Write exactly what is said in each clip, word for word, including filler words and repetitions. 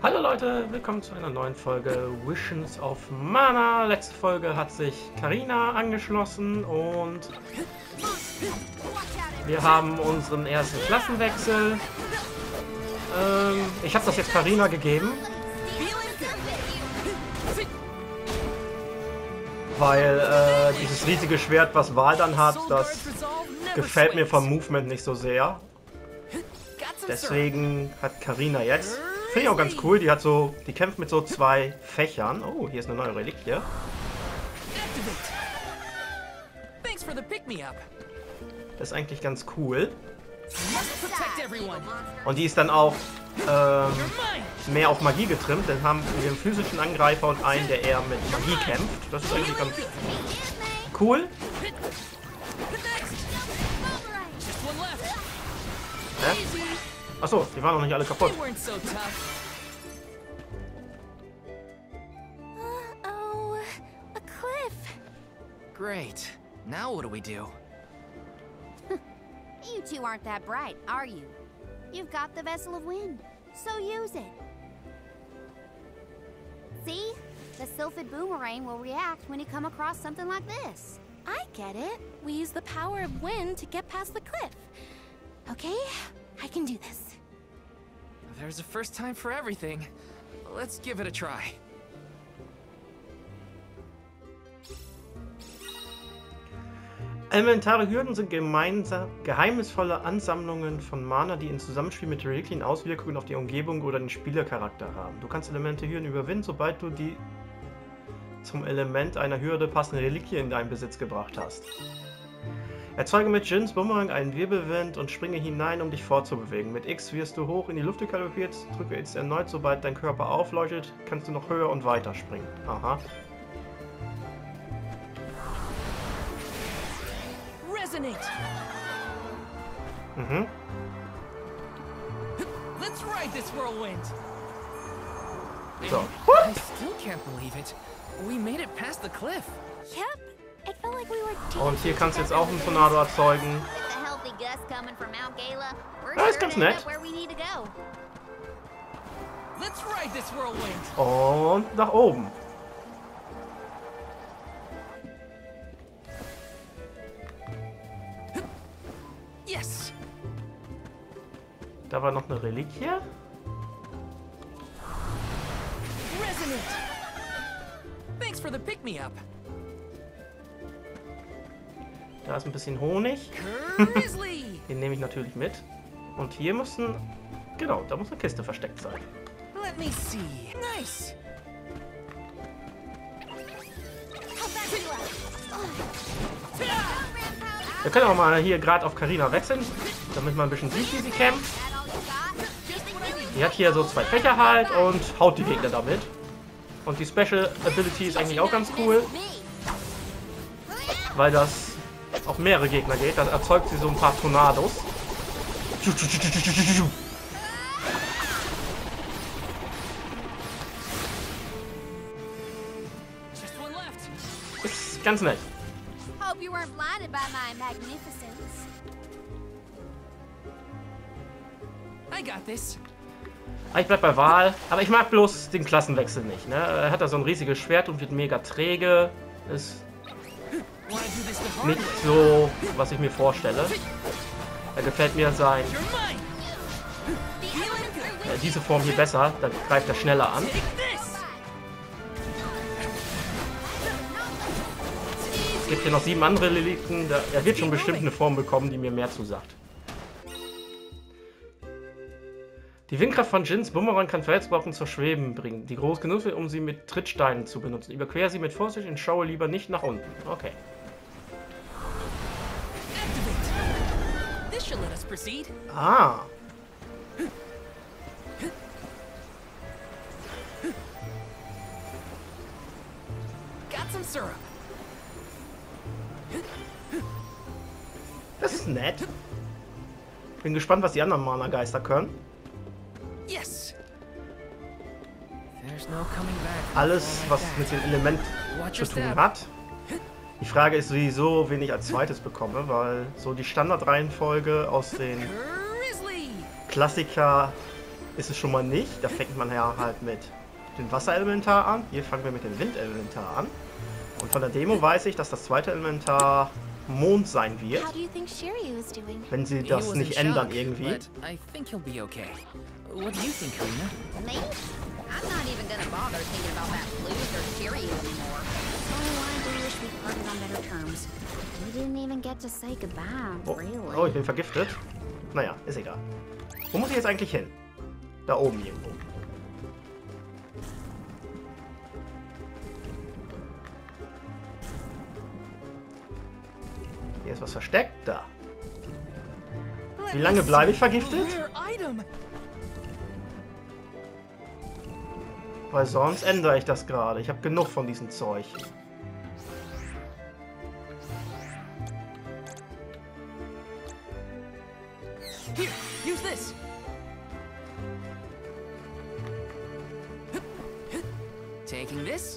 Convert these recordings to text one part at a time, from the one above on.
Hallo Leute, willkommen zu einer neuen Folge Visions of Mana. Letzte Folge hat sich Karina angeschlossen und wir haben unseren ersten Klassenwechsel. Ähm, ich habe das jetzt Karina gegeben, weil äh, dieses riesige Schwert, was Val dann hat, das gefällt mir vom Movement nicht so sehr. Deswegen hat Karina jetzt. Finde ich auch ganz cool, die hat so, die kämpft mit so zwei Fächern. Oh, hier ist eine neue Reliquie. Das ist eigentlich ganz cool. Und die ist dann auch ähm, mehr auf Magie getrimmt, dann haben wir einen physischen Angreifer und einen, der eher mit Magie kämpft. Das ist eigentlich ganz cool. Hä? Achso, die waren noch nicht alle kaputt. Uh-oh, a cliff. Great. Now what do we do? You two aren't that bright, are you? You've got the Vessel of Wind, so use it. See? The Sylphid Boomerang will react when you come across something like this. I get it. We use the power of wind to get past the cliff. Okay, I can do this. There's a first time for everything. Let's give it a try. Elementare Hürden sind gemeinsam, geheimnisvolle Ansammlungen von Mana, die in Zusammenspiel mit Reliquien Auswirkungen auf die Umgebung oder den Spielercharakter haben. Du kannst Elemente Hürden überwinden, sobald du die zum Element einer Hürde passende Reliquie in deinen Besitz gebracht hast. Erzeuge mit Jins Bumerang einen Wirbelwind und springe hinein, um dich fortzubewegen. Mit X wirst du hoch in die Luft katapultiert, drücke X erneut, sobald dein Körper aufleuchtet, kannst du noch höher und weiter springen. Aha. Resonate. Mhm. Let's ride this whirlwind. So. I still can't believe it. We made it past the cliff. Yep. It felt like we were Und hier kannst du jetzt auch einen Tornado erzeugen. Ja, ist ganz nett. Let's ride this whirlwind. Und nach oben. Yes. Da war noch eine Reliquie. Resonate. Thanks for the pick-me-up. Da ist ein bisschen Honig. Den nehme ich natürlich mit. Und hier müssen... Genau, da muss eine Kiste versteckt sein. Let me see. Nice. Wir können auch mal hier gerade auf Karina wechseln, damit man ein bisschen sieht, wie sie kämpft. Die hat hier so zwei Fächer halt und haut die Gegner damit. Und die Special Ability ist eigentlich auch ganz cool, weil das auf mehrere Gegner geht. Dann erzeugt sie so ein paar Tornados. Ist ganz nett. Hope you weren't blinded by my magnificence. I got this. Ich bleib bei Val, aber ich mag bloß den Klassenwechsel nicht. Ne? Er hat da so ein riesiges Schwert und wird mega träge. Ist nicht so, was ich mir vorstelle. Da gefällt mir sein äh, diese Form hier besser. Da greift er schneller an. Es gibt hier noch sieben andere Reliquien. Da, er wird schon bestimmt eine Form bekommen, die mir mehr zusagt. Die Windkraft von Jins Bumerang kann Verletzungswaffen zur Schweben bringen, die groß genug sind, um sie mit Trittsteinen zu benutzen. Überquer sie mit Vorsicht und schaue lieber nicht nach unten. Okay. Ah. Das ist nett. Bin gespannt, was die anderen Mana-Geister können. Alles, was mit dem Element zu tun hat. Die Frage ist sowieso, wen ich als zweites bekomme, weil so die Standardreihenfolge aus den Klassiker ist es schon mal nicht. Da fängt man ja halt mit dem Wasserelementar an. Hier fangen wir mit dem Windelementar an. Und von der Demo weiß ich, dass das zweite Elementar Mond sein wird. How do you think Shiryu is doing? Wenn sie He das was nicht in ändern shock, irgendwie. but I think he'll be okay. What do you think, Karina? Me? I'm not even gonna bother thinking about that loser Shiryu anymore. Oh, I do wish we parted on better terms. We didn't even get to say goodbye, Oh, really. oh, ich bin vergiftet. Naja, ist egal. Wo muss ich jetzt eigentlich hin? Da oben irgendwo. Hier ist was versteckt. Da. Wie lange bleibe ich vergiftet? Weil sonst ändere ich das gerade. Ich habe genug von diesem Zeug. Here, use this. Taking this.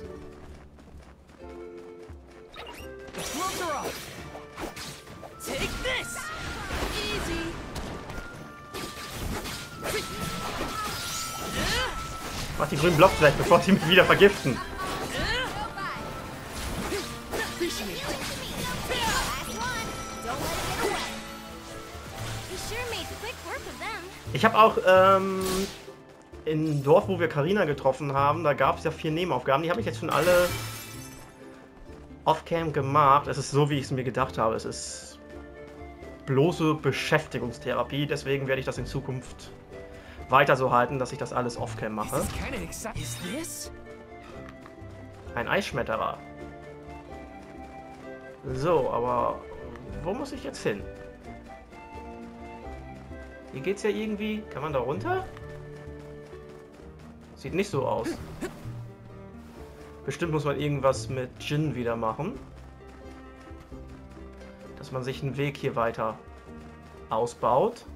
The gloves are off. Take this. Easy. Mach die grünen Blocks weg, bevor sie mich wieder vergiften. Ich habe auch ähm, im Dorf, wo wir Karina getroffen haben, da gab es ja vier Nebenaufgaben. Die habe ich jetzt schon alle off-cam gemacht. Es ist so, wie ich es mir gedacht habe. Es ist bloße Beschäftigungstherapie. Deswegen werde ich das in Zukunft weiter so halten, dass ich das alles off-cam mache. Ein Eisschmetterer. So, aber wo muss ich jetzt hin? Hier geht's ja irgendwie... Kann man da runter? Sieht nicht so aus. Bestimmt muss man irgendwas mit Jin wieder machen. Dass man sich einen Weg hier weiter ausbaut.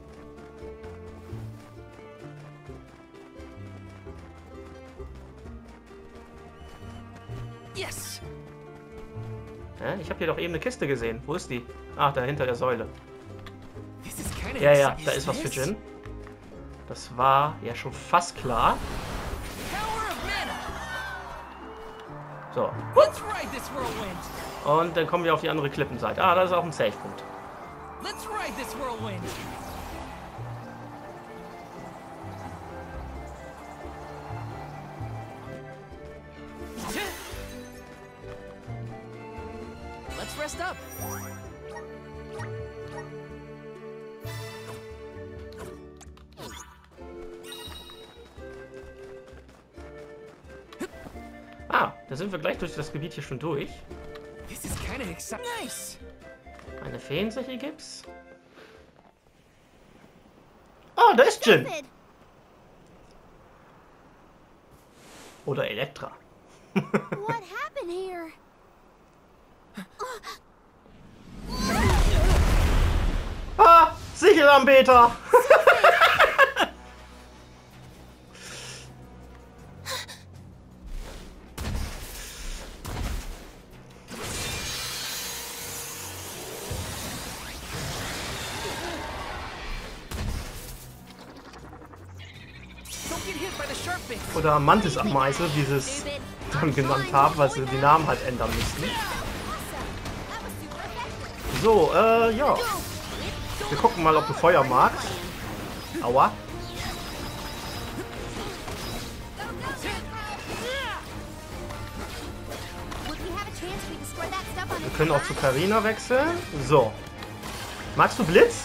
Yes. Hä? Ich habe hier doch eben eine Kiste gesehen. Wo ist die? Ach, da hinter der Säule. Ja, ja, da ist was für Jin. Das war ja schon fast klar. So. Und dann kommen wir auf die andere Klippenseite. Ah, da ist auch ein Safe-Punkt. Let's rest up. Ah, da sind wir gleich durch das Gebiet hier schon durch. This is kind of exciting. Nice. Eine Feensichel gibt's. Oh, da ist Jin. Oder Elektra. What happened here? Ah, Sichelanbeter. Oder Mantis-Ameise, wie sie es dann genannt haben, weil sie die Namen halt ändern müssten. So, äh, ja. Wir gucken mal, ob du Feuer magst. Aua. Wir können auch zu Karina wechseln. So. Magst du Blitz?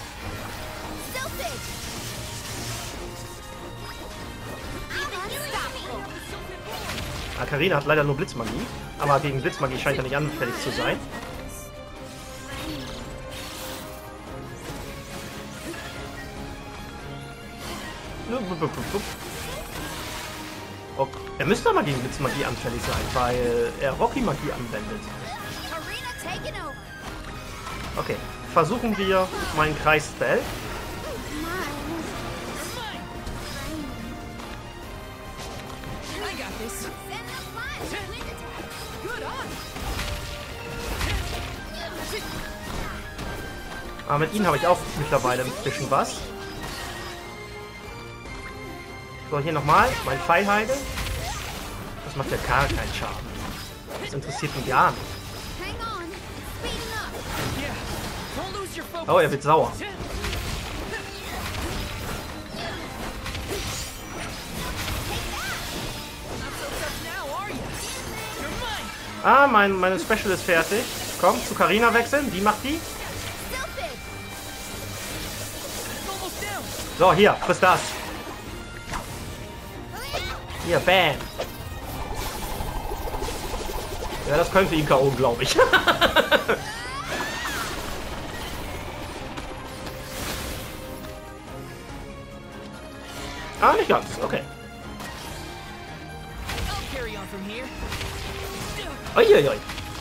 Ah, Karina hat leider nur Blitzmagie. Aber gegen Blitzmagie scheint er nicht anfällig zu sein. Okay. Er müsste aber gegen Blitzmagie anfällig sein, weil er Rocky-Magie anwendet. Okay, versuchen wir meinen Kreisspell. Aber mit ihnen habe ich auch mittlerweile ein bisschen was. So, hier nochmal. Mein Pfeilheide. Das macht ja gar keinen Schaden. Das interessiert mich gar nicht. Oh, er wird sauer. Ah, mein, meine Special ist fertig. Komm, zu Karina wechseln. Die macht die. So, hier, friss das. Hier, bam. Ja, das könnte ihn K O, glaube ich. Ah, nicht ganz. Okay. Uiuiui.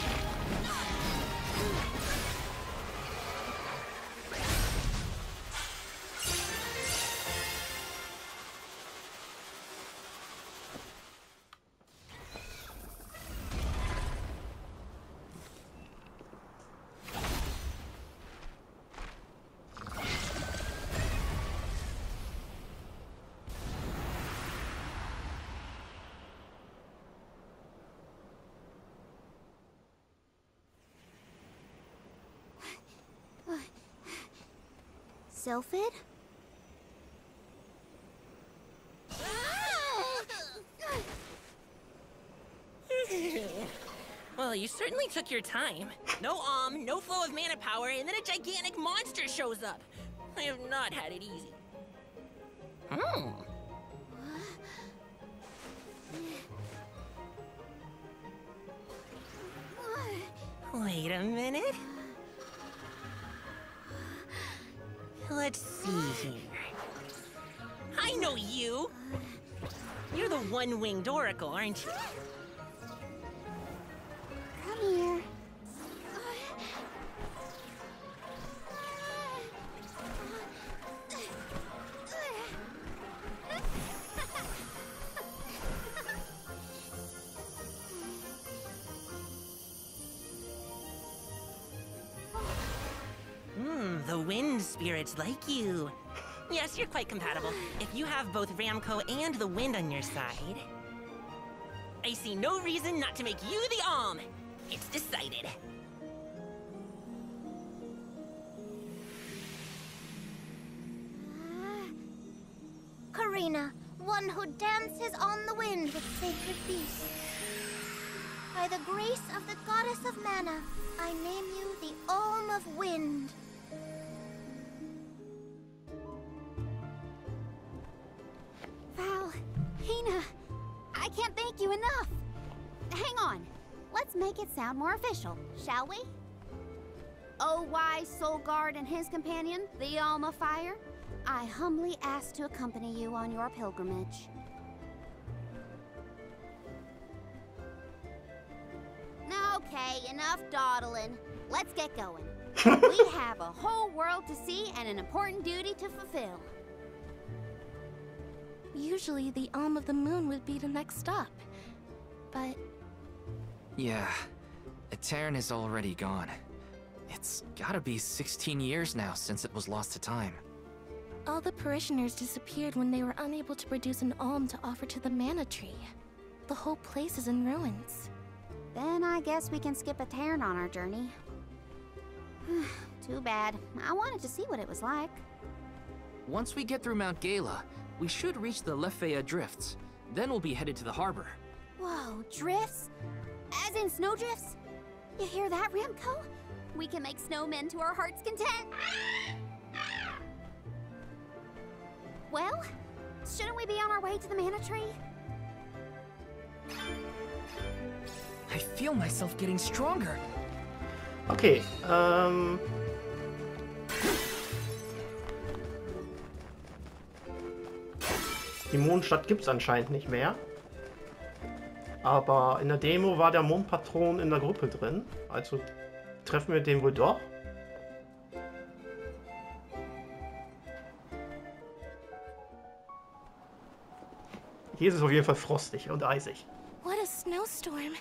Sylphid? Well, you certainly took your time. No um, no flow of mana power, and then a gigantic monster shows up. I have not had it easy. Hmm. Wait a minute. Let's see here. I know you! You're the one-winged oracle, aren't you? Come here. Hmm, the wind spirits like you. Yes, you're quite compatible. If you have both Ramco and the wind on your side, I see no reason not to make you the Alm. It's decided. Karina, one who dances on the wind with sacred beasts. By the grace of the goddess of mana, I name you the Alm of Wind. Val, Hina, I can't thank you enough. Hang on, let's make it sound more official, shall we? O wise Soul Guard and his companion, the Alm of Fire, I humbly ask to accompany you on your pilgrimage. Okay, enough dawdling. Let's get going. We have a whole world to see and an important duty to fulfill. Usually the Alm of the Moon would be the next stop, but... Yeah, Aetern is already gone. It's gotta be sixteen years now since it was lost to time. all the parishioners disappeared when they were unable to produce an alm to offer to the mana tree. The whole place is in ruins. Then I guess we can skip Aetern on our journey. Too bad. I wanted to see what it was like. Once we get through Mount Gala, we should reach the Lefeya Drifts. Then we'll be headed to the harbor. Whoa, drifts? As in snowdrifts? You hear that, Ramco? We can make snowmen to our heart's content. Well, shouldn't we be on our way to the mana tree? I feel myself getting stronger. Okay, ähm... die Mondstadt gibt's anscheinend nicht mehr. Aber in der Demo war der Mondpatron in der Gruppe drin. Also treffen wir den wohl doch. Hier ist es auf jeden Fall frostig und eisig. What a snowstorm.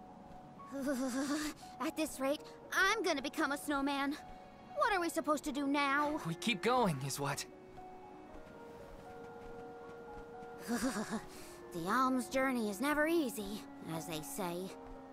At this rate, I'm gonna become a snowman. What are we supposed to do now? We keep going, is what? The alm's journey is never easy, as they say.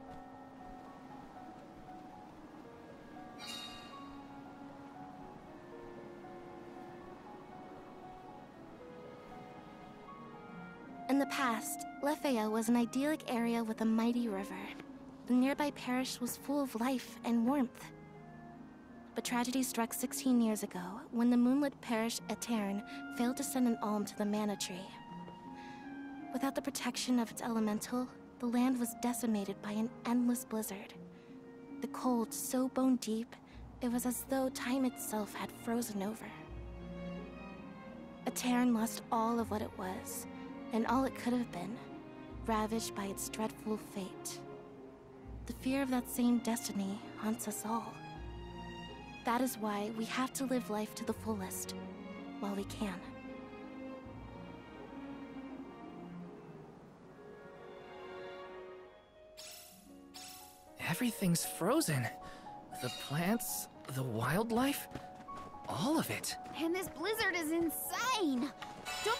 In the past, Lefaya was an idyllic area with a mighty river. The nearby parish was full of life and warmth. But tragedy struck sixteen years ago when the moonlit parish Aeterne failed to send an alm to the Mana Tree. Without the protection of its elemental, the land was decimated by an endless blizzard. The cold so bone deep, it was as though time itself had frozen over. Aeterne lost all of what it was, and all it could have been, ravaged by its dreadful fate. The fear of that same destiny haunts us all. That is why we have to live life to the fullest, while we can. Everything's frozen. The plants, the wildlife, all of it. And this blizzard is insane! Don't...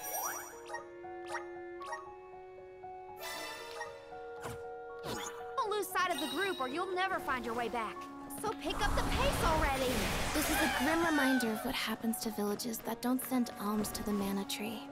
Don't lose sight of the group or you'll never find your way back. So pick up the pace already! This is a grim reminder of what happens to villages that don't send alms to the Mana Tree.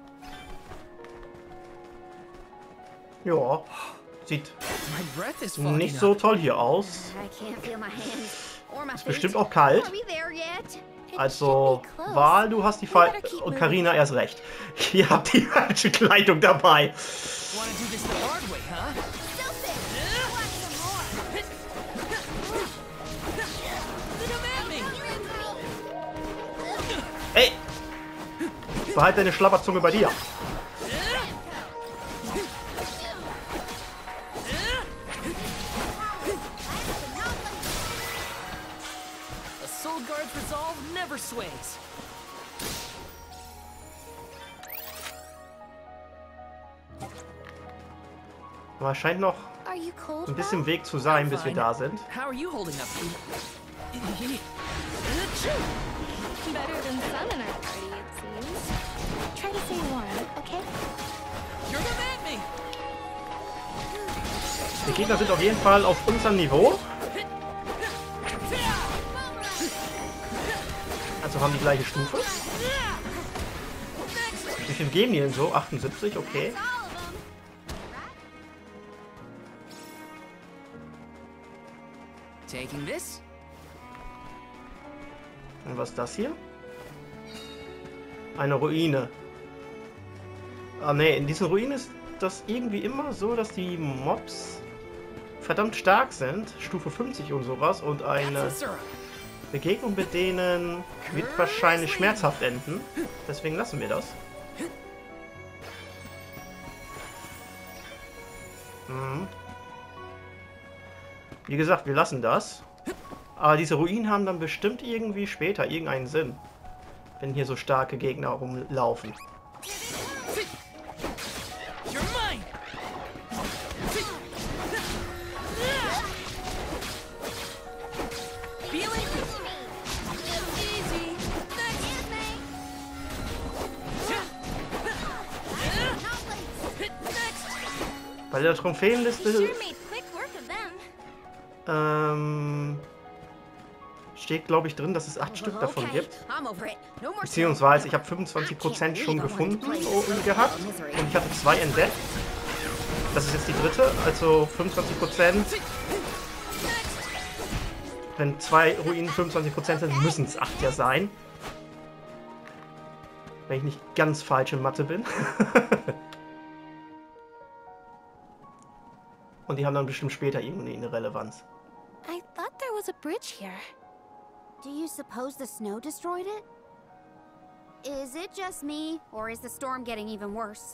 Ja, sieht My breath is fogging nicht so up. toll hier aus. I can't feel my hands or my Ist feet. bestimmt auch kalt. Are we there yet? It Also, should be close. Val, du hast die We Fall better keep und moving. Karina erst recht. Ihr habt die falsche Kleidung dabei. Wanna do this the hard way, huh? Still sit! Want some more? Ey! Behalt deine Schlabberzunge bei dir. A Soul Guard's resolve never sways. Aber es scheint noch Are you cold, ein bisschen Val? Weg zu sein, bis wir Fine. da sind. How are you holding up? Better than some in our party, it seems. Try to stay warm, okay? You're gonna at me. Die Gegner sind auf jeden Fall auf unserem Niveau. Also haben die gleiche Stufe. Wie viel geben die denn so? achtundsiebzig, okay. All of them. Taking this? Und was ist das hier? Eine Ruine. Ah ne, in diesen Ruinen ist das irgendwie immer so, dass die Mobs verdammt stark sind. Stufe fünfzig und sowas. Und eine Syrup. Begegnung mit denen wird wahrscheinlich schmerzhaft enden. Deswegen lassen wir das. Mhm. Wie gesagt, wir lassen das. Aber diese Ruinen haben dann bestimmt irgendwie später irgendeinen Sinn. Wenn hier so starke Gegner rumlaufen. You're mine. Feeling easy. Bei der Trophäenliste Sure made quick work of them. ähm, steht, glaube ich, drin, dass es acht Stück davon Okay, gibt. I'm over it. No more Beziehungsweise, ich habe fünfundzwanzig Prozent schon gefunden und gehabt. Und ich hatte zwei entdeckt. Das ist jetzt die dritte, also fünfundzwanzig Prozent. Wenn zwei Ruinen fünfundzwanzig Prozent sind, müssen es acht ja sein. Wenn ich nicht ganz falsch in Mathe bin. Und die haben dann bestimmt später irgendwie eine Relevanz. I thought there was a bridge here. Do you suppose the snow destroyed it? Is it just me, or is the storm getting even worse?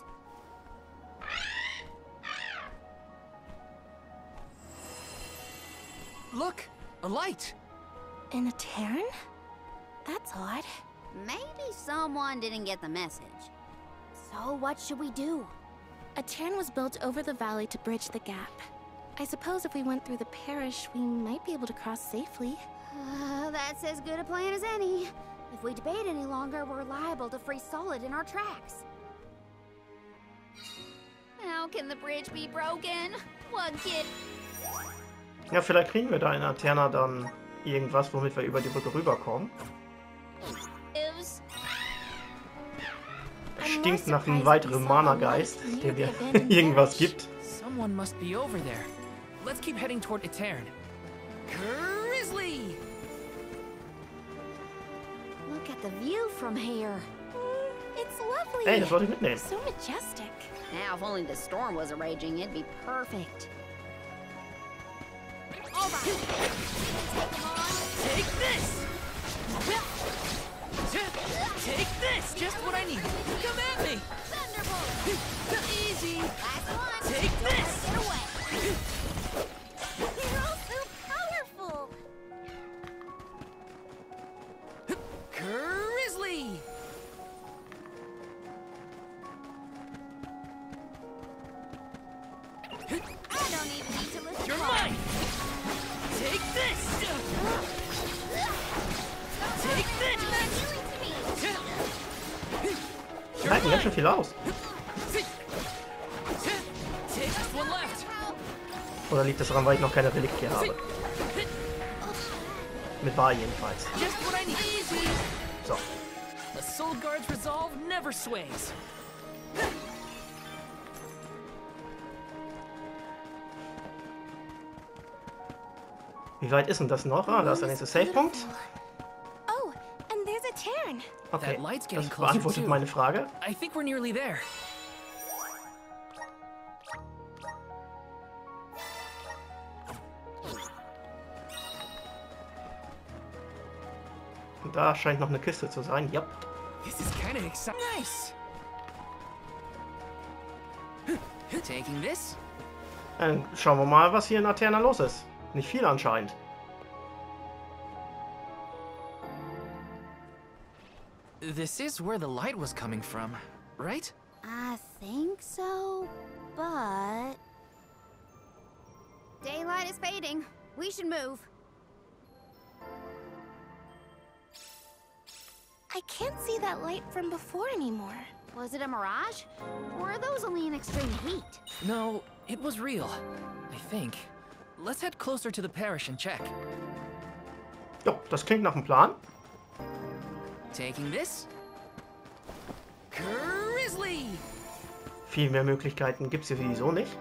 Look, a light. In a Terran? That's odd. Maybe someone didn't get the message. So what should we do? A Terran was built over the valley to bridge the gap. I suppose if we went through the parish, we might be able to cross safely. Uh, that's as good a plan as any. If we debate any longer, we're liable to freeze solid in our tracks. can the bridge be broken? What kid? Ja, vielleicht kriegen wir da in Aeterna dann irgendwas, womit wir über die Brücke rüberkommen. Is Stinkt nach einem weiteren Mana-Geist, der dir irgendwas gibt. Someone must be over there. Let's keep heading toward Aetern. Grizzly! look at the view from here. It's lovely. Ey, das wollte ich mitnehmen. So majestic. Now, if only the storm wasn't raging, it'd be Perfect. Take this! Take this! Just what I need. Come at me! Thunderbolt! Easy! Last one! Take this! Get away! You're all so powerful! Grizzly! I don't even need to lift You're you up. mine! Take this! Take this! Die halten ganz schön viel aus. Take just one left. Oder liegt das daran, weil ich noch keine Reliquie habe? Mit Bar jedenfalls. Just what I need. Easy. So. A soul guard's resolve never sways. Wie weit ist denn das noch? Ah, da ist der nächste Savepunkt. Oh, and there's Aetern. Okay, That light's das getting closer beantwortet too. meine Frage. I think we're nearly there. Und da scheint noch eine Kiste zu sein. Ja. This is kind of exciting. Nice. Taking this? Dann schauen wir mal, was hier in Aeterna los ist. Nicht viel anscheinend. This is where the light was coming from, right? I think so, but... Daylight is fading. We should move. I can't see that light from before anymore. Was it a mirage? Or are those only in extreme heat? No, it was real. I think. Let's head closer to the parish and check. Jo, das klingt nach einem Plan. Taking this? Grizzly! Viel mehr Möglichkeiten gibt es hier sowieso nicht.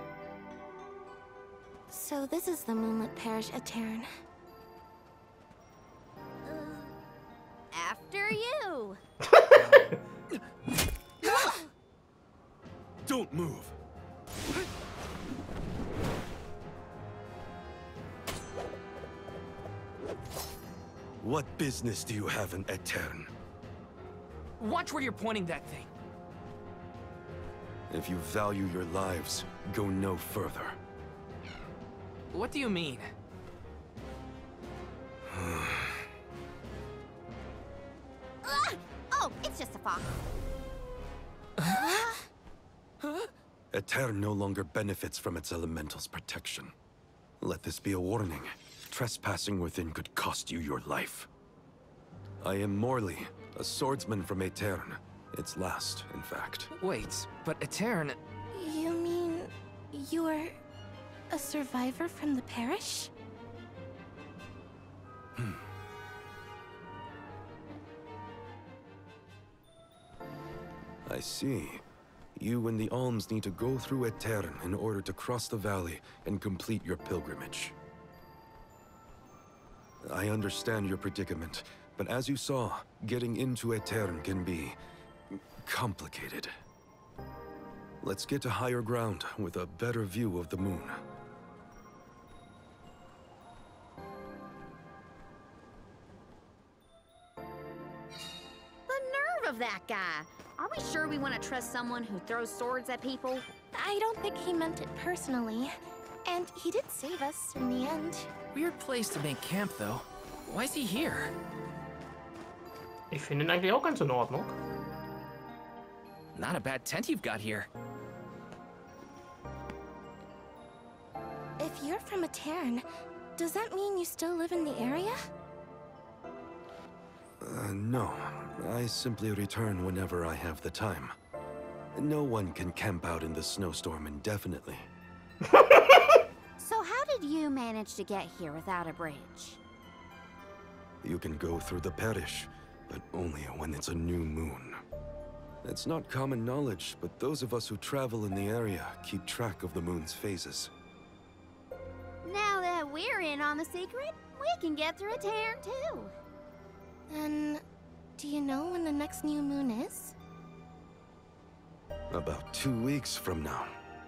So this is the Moonlit Parish Aetern. After you! Don't move. What business do you have in Aetern? Watch where you're pointing that thing. If you value your lives, go no further. What do you mean? Ah! Oh, it's just a fox. Aetern no longer benefits from its elemental's protection. Let this be a warning. Trespassing within could cost you your life. I am Morley, a swordsman from Aetern. Its last, in fact. Wait, but Aetern... You mean you're a survivor from the parish? I see. You and the Alms need to go through Aetern in order to cross the valley and complete your pilgrimage. I understand your predicament, but as you saw, getting into Aetern can be complicated. Let's get to higher ground with a better view of the moon. The nerve of that guy! Are we sure we want to trust someone who throws swords at people? I don't think he meant it personally. And he did save us in the end. Weird place to make camp, though. Why is he here? Ich finde ihn eigentlich auch ganz in Ordnung. Not a bad tent you've got here. If you're from Aetern, does that mean you still live in the area? Uh, no. I simply return whenever I have the time. No one can camp out in the snowstorm indefinitely. So how did you manage to get here without a bridge? You can go through the parish, but only when it's a new moon. It's not common knowledge, but those of us who travel in the area keep track of the moon's phases. Now that we're in on the secret, we can get through a Terran too. Then, do you know when the next new moon is? About two weeks from now.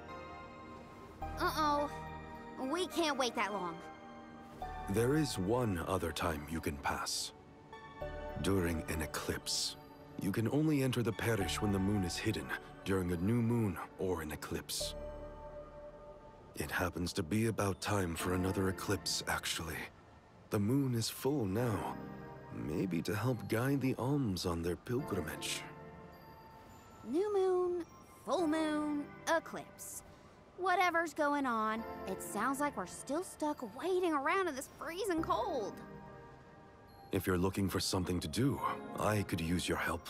Uh-oh. We can't wait that long. There is one other time you can pass. During an eclipse. You can only enter the parish when the moon is hidden, during a new moon or an eclipse. It happens to be about time for another eclipse, actually. The moon is full now. Maybe to help guide the alms on their pilgrimage. New moon, full moon, eclipse. Whatever's going on, it sounds like we're still stuck waiting around in this freezing cold. If you're looking for something to do, I could use your help.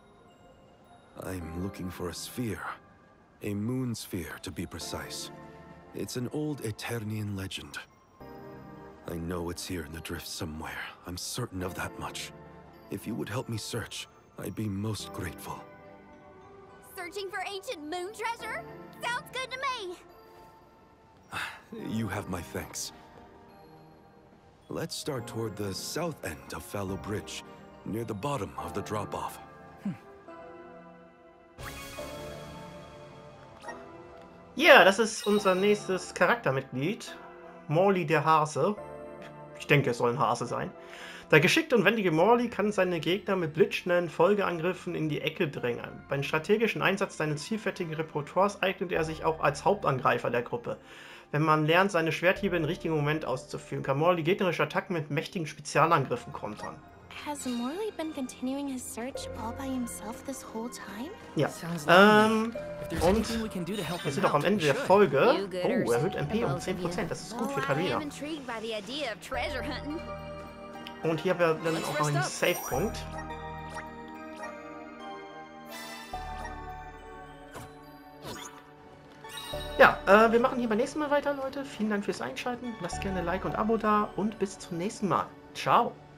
I'm looking for a sphere. A moon sphere, to be precise. It's an old Eternian legend. I know it's here in the drift somewhere. I'm certain of that much. If you would help me search, I'd be most grateful. Searching for ancient moon treasure? Sounds good to me! You have my thanks. Let's start toward the south end of Fallow Bridge, near the bottom of the drop-off. Ja, das ist unser nächstes Charaktermitglied. Morley der Hase. Ich denke, es soll ein Hase sein. Der geschickte und wendige Morley kann seine Gegner mit blitzschnellen Folgeangriffen in die Ecke drängen. Beim strategischen Einsatz seines vielfältigen Repertoires eignet er sich auch als Hauptangreifer der Gruppe. Wenn man lernt, seine Schwerthiebe im richtigen Moment auszuführen, kann Morley gegnerische Attacken mit mächtigen Spezialangriffen kontern. Has Morley been continuing his search all by himself this whole time? Ja, Sounds ähm, If there's und anything we can do to help wir him sind auch am out, Ende we der should. Folge. You gooders. Oh, erhöht M P um Both zehn of you. Prozent, das ist gut Oh, für I Karina. am intrigued by the idea of treasure hunting. Und hier haben wir dann Let's auch noch einen rest up. Save-Punkt. Ja, äh, wir machen hier beim nächsten Mal weiter, Leute. Vielen Dank fürs Einschalten. Lasst gerne ein Like und Abo da und bis zum nächsten Mal. Ciao.